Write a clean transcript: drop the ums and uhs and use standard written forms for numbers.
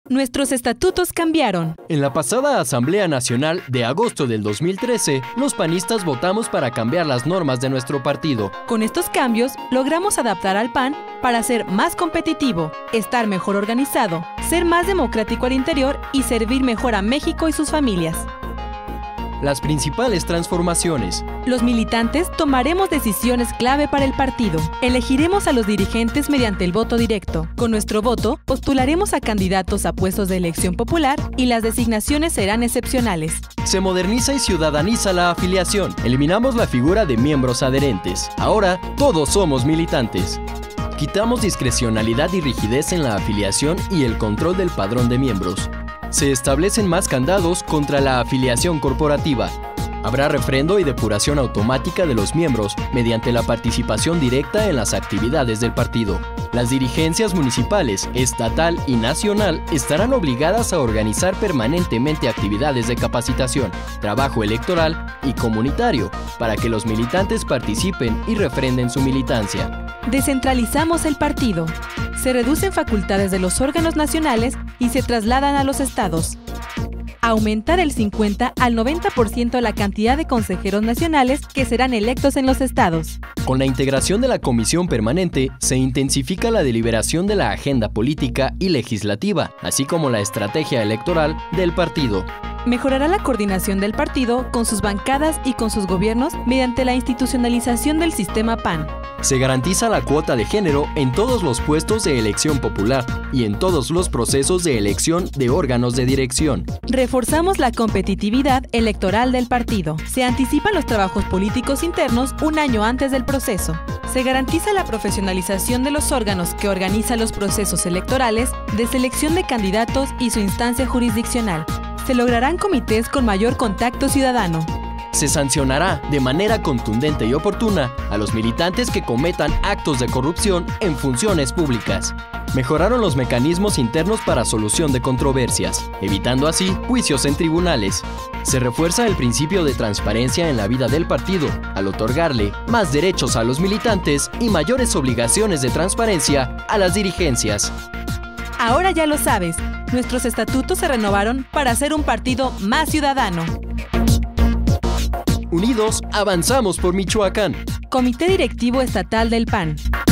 Nuestros estatutos cambiaron. En la pasada Asamblea Nacional de agosto del 2013, los panistas votamos para cambiar las normas de nuestro partido. Con estos cambios, logramos adaptar al PAN para ser más competitivo, estar mejor organizado, ser más democrático al interior y servir mejor a México y sus familias. Las principales transformaciones. Los militantes tomaremos decisiones clave para el partido. Elegiremos a los dirigentes mediante el voto directo. Con nuestro voto, postularemos a candidatos a puestos de elección popular y las designaciones serán excepcionales. Se moderniza y ciudadaniza la afiliación. Eliminamos la figura de miembros adherentes. Ahora, todos somos militantes. Quitamos discrecionalidad y rigidez en la afiliación y el control del padrón de miembros. Se establecen más candados contra la afiliación corporativa. Habrá refrendo y depuración automática de los miembros mediante la participación directa en las actividades del partido. Las dirigencias municipales, estatal y nacional estarán obligadas a organizar permanentemente actividades de capacitación, trabajo electoral y comunitario para que los militantes participen y refrenden su militancia. Descentralizamos el partido. Se reducen facultades de los órganos nacionales y se trasladan a los estados. Aumentar el 50 al 90% la cantidad de consejeros nacionales que serán electos en los estados. Con la integración de la Comisión Permanente, se intensifica la deliberación de la agenda política y legislativa, así como la estrategia electoral del partido. Mejorará la coordinación del partido con sus bancadas y con sus gobiernos mediante la institucionalización del sistema PAN. Se garantiza la cuota de género en todos los puestos de elección popular y en todos los procesos de elección de órganos de dirección. Reforzamos la competitividad electoral del partido. Se anticipan los trabajos políticos internos un año antes del proceso. Se garantiza la profesionalización de los órganos que organizan los procesos electorales de selección de candidatos y su instancia jurisdiccional. Se lograrán comités con mayor contacto ciudadano. Se sancionará de manera contundente y oportuna a los militantes que cometan actos de corrupción en funciones públicas. Mejoraron los mecanismos internos para solución de controversias, evitando así juicios en tribunales. Se refuerza el principio de transparencia en la vida del partido, al otorgarle más derechos a los militantes y mayores obligaciones de transparencia a las dirigencias. Ahora ya lo sabes, nuestros estatutos se renovaron para ser un partido más ciudadano. Unidos, avanzamos por Michoacán. Comité Directivo Estatal del PAN.